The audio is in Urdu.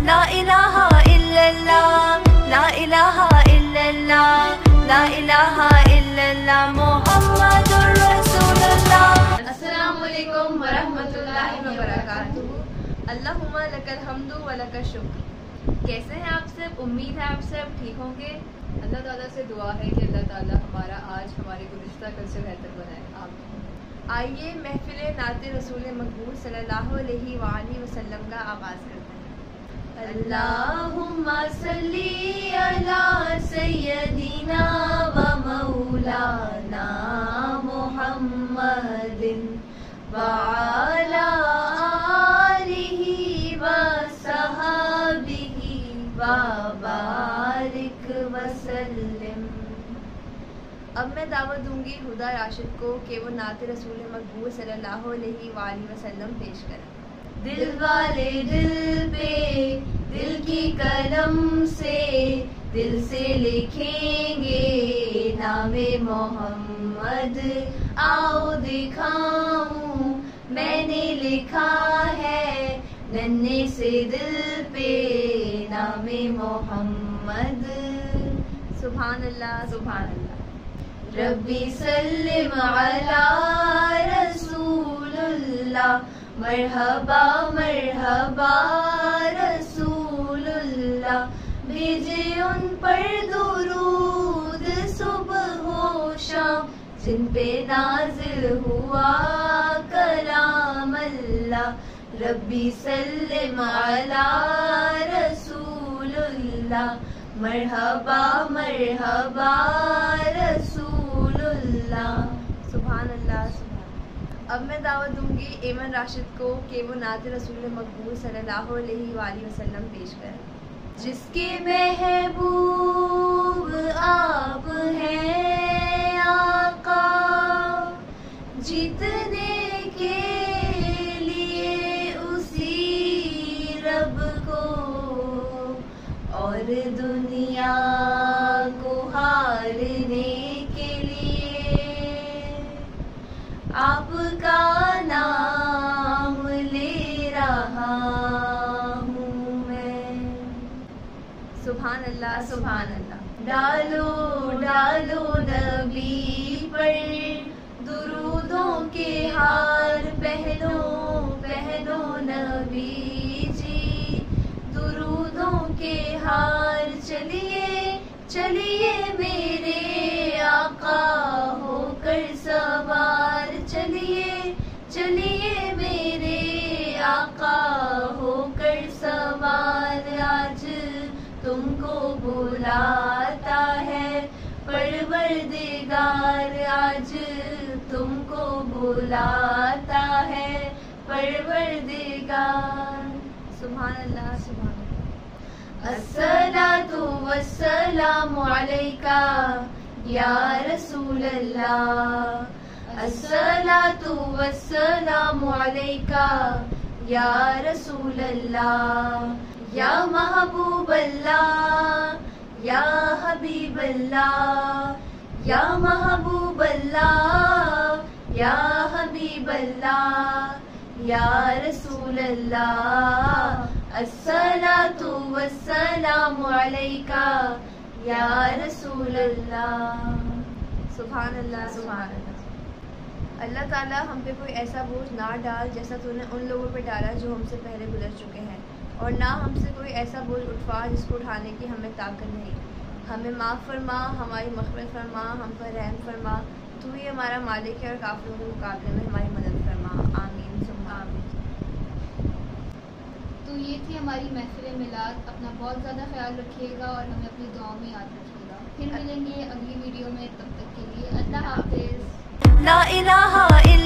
لا الہ الا اللہ لا الہ الا اللہ لا الہ الا اللہ محمد رسول اللہ۔ السلام علیکم ورحمۃ اللہ وبرکاتہ۔ اللہم لک الحمد و لک الشکر۔ کیسے ہیں آپ سب؟ امید ہے آپ سب ٹھیک ہوں گے۔ اللہ تعالیٰ سے دعا ہے کہ اللہ تعالیٰ ہمارا آج ہمارے گزشتہ کل سے بہتر بنائے، آمین۔ آئیے محفل نعت رسول مقبول صلی اللہ علیہ وآلہ وسلم کا آغاز کرتے ہیں۔ اللہم صلی علی سیدنا و مولانا محمد وعلی آلہ و صحابہ وبارک وسلم۔ اب میں دعوت دوں گی ہدا راشد کو کہ وہ نعت رسول مقبول صلی اللہ علیہ وآلہ وسلم پیش کریں۔ دل والے دل پہ دل کی قلم سے دل سے لکھیں گے نام محمد، آؤ دکھاؤں میں نے لکھا ہے ننھے سے دل پہ نام محمد۔ سبحان اللہ سبحان اللہ۔ ربی سلم علی رسول اللہ، مرحبا مرحبا رسول اللہ، بھیجے ان پر درود صبح و شام جن پہ نازل ہوا کلام اللہ۔ ربی سلم علی رسول اللہ، مرحبا مرحبا رسول اللہ۔ سبحان اللہ سبحان۔ اب میں دعوت دوں گی ایمن راشد کو کہ وہ نعت رسول مقبول صلی اللہ علیہ وآلہ وسلم پیش کریں۔ جس کے محبوب آپ ہیں آقا، جیتنے کے لیے اسی رب کو اور دنیا کو ہارنے کے لیے آپ کا نام لے رہا ہوں میں۔ سبحان اللہ سبحان اللہ۔ ڈالو ڈالو نبی پر درودوں کے ہار، پہنو پہنو نبی جی درودوں کے ہار۔ چلیے چلیے میرے آقا ہو کر سوار، چلیے چلیے میرے آقا ہو کر سوار۔ آج تم کو بلاتا ہے پروردگار، آج تم کو بلاتا ہے پروردگار۔ سبحان اللہ سبحان اللہ۔ الصلاۃ والسلام علیکہ یا رسول اللہ، الصلاۃ والسلام علیکہ یا رسول اللہ، یا محبوب اللہ یا حبیب اللہ، یا محبوب اللہ یا حبیب اللہ، یا رسول اللہ، الصلاۃ والسلام علیکہ یا رسول اللہ۔ سبحان اللہ سبحان اللہ۔ اللہ تعالیٰ ہم پہ کوئی ایسا بوجھ نہ ڈال جیسا تو نے ان لوگوں پہ ڈالا جو ہم سے پہلے گزر چکے ہیں، اور نہ ہم سے کوئی ایسا بوجھ اٹھوا جس کو اٹھانے کی ہمیں طاقت نہیں۔ ہمیں معاف فرما، ہماری مغفرت فرما، ہم پر رحم فرما، تو ہی ہمارا مالک ہے اور کافروں کے مقابلے میں ہماری مدد فرما، آمین ثم آمین۔ تو یہ تھی ہماری محفل میلاد۔ اپنا بہت زیادہ خیال رکھیے گا اور ہمیں اپنی دعاؤں میں یاد رکھیے گا۔ پھر ملیں گے اگلی ویڈیو میں، تب تک کے لیے اللہ حافظ۔ لا الہ